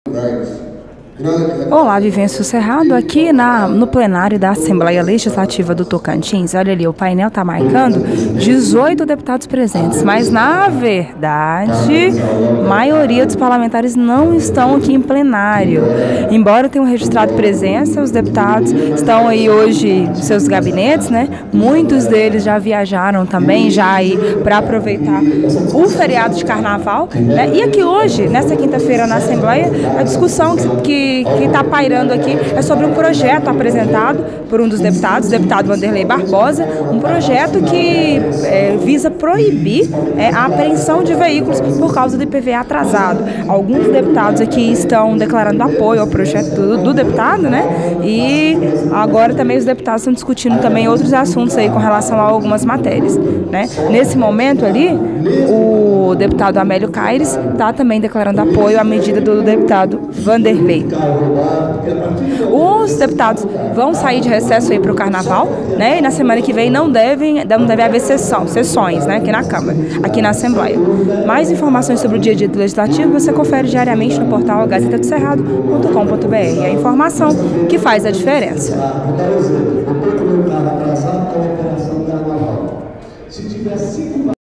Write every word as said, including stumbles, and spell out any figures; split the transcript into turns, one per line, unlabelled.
Olá, Vivêncio Cerrado, aqui na, no plenário da Assembleia Legislativa do Tocantins. Olha ali, o painel está marcando dezoito deputados presentes, mas na verdade, a maioria dos parlamentares não estão aqui em plenário. Embora tenham registrado presença, os deputados estão aí hoje em seus gabinetes, né? Muitos deles já viajaram também, já aí para aproveitar o feriado de carnaval, né? E aqui hoje, nesta quinta-feira na Assembleia, a discussão que que está pairando aqui é sobre um projeto apresentado por um dos deputados, o deputado Vanderlei Barbosa, um projeto que é, visa proibir é, a apreensão de veículos por causa do I P V A atrasado. Alguns deputados aqui estão declarando apoio ao projeto do, do deputado, né? E agora também os deputados estão discutindo também outros assuntos aí com relação a algumas matérias, né? Nesse momento ali, o deputado Amélio Caires está também declarando apoio à medida do deputado Vanderlei. Os deputados vão sair de recesso aí para o carnaval, né? E na semana que vem não devem, não deve haver sessão, sessões, né? Aqui na Câmara, aqui na Assembleia. Mais informações sobre o dia a dia do Legislativo você confere diariamente no portal gazeta do cerrado ponto com ponto br. É a informação que faz a diferença.